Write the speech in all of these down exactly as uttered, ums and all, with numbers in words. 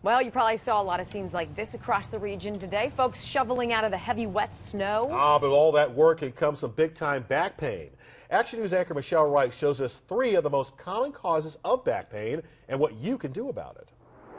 Well, you probably saw a lot of scenes like this across the region today. Folks shoveling out of the heavy, wet snow. Ah, but with all that work, it comes some big-time back pain. Action News anchor Michelle Wright shows us three of the most common causes of back pain and what you can do about it.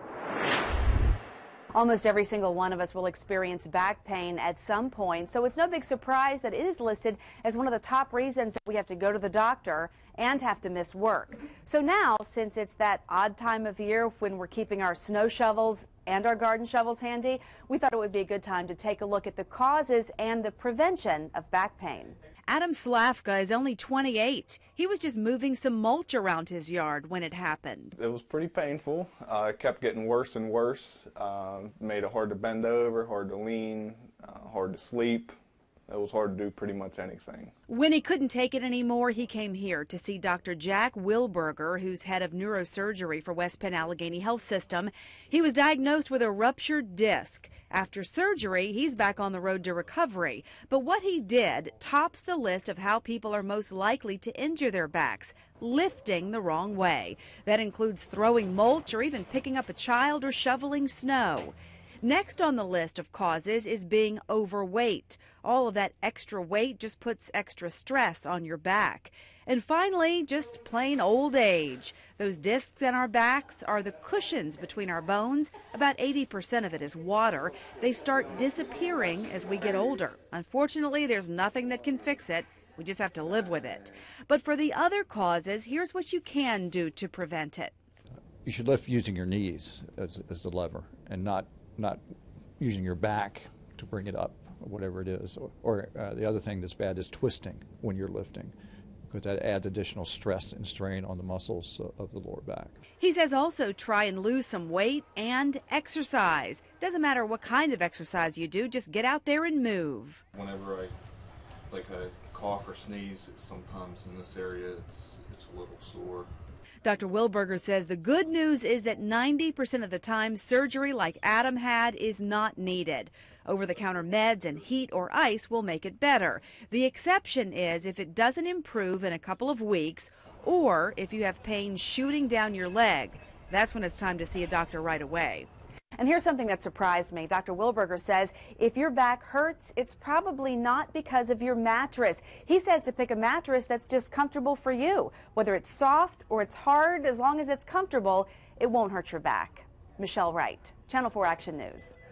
Almost every single one of us will experience back pain at some point, so it's no big surprise that it is listed as one of the top reasons that we have to go to the doctor and have to miss work. So now, since it's that odd time of year when we're keeping our snow shovels and our garden shovels handy, we thought it would be a good time to take a look at the causes and the prevention of back pain. Adam Slavka is only twenty-eight. He was just moving some mulch around his yard when it happened. It was pretty painful. Uh, it kept getting worse and worse. Uh, made it hard to bend over, hard to lean, uh, hard to sleep. It was hard to do pretty much anything. When he couldn't take it anymore, he came here to see Doctor Jack Wilberger, who's head of neurosurgery for West Penn Allegheny Health System. He was diagnosed with a ruptured disc. After surgery, he's back on the road to recovery. But what he did tops the list of how people are most likely to injure their backs: lifting the wrong way. That includes throwing mulch or even picking up a child or shoveling snow. Next on the list of causes is being overweight. All of that extra weight just puts extra stress on your back. And finally, just plain old age. Those discs in our backs are the cushions between our bones. About eighty percent of it is water. They start disappearing as we get older. Unfortunately, there's nothing that can fix it. We just have to live with it. But for the other causes, here's what you can do to prevent it. You should lift using your knees as, as the lever and not not using your back to bring it up, or whatever it is. Or, or uh, the other thing that's bad is twisting when you're lifting, because that adds additional stress and strain on the muscles uh, of the lower back. He says also try and lose some weight and exercise. Doesn't matter what kind of exercise you do, just get out there and move. Whenever I like I cough or sneeze, sometimes in this area it's it's a little sore. Doctor Wilberger says the good news is that ninety percent of the time surgery like Adam had is not needed. Over-the-counter meds and heat or ice will make it better. The exception is if it doesn't improve in a couple of weeks, or if you have pain shooting down your leg. That's when it's time to see a doctor right away. And here's something that surprised me. Doctor Wilberger says if your back hurts, it's probably not because of your mattress. He says to pick a mattress that's just comfortable for you. Whether it's soft or it's hard, as long as it's comfortable, it won't hurt your back. Michelle Wright, Channel four Action News.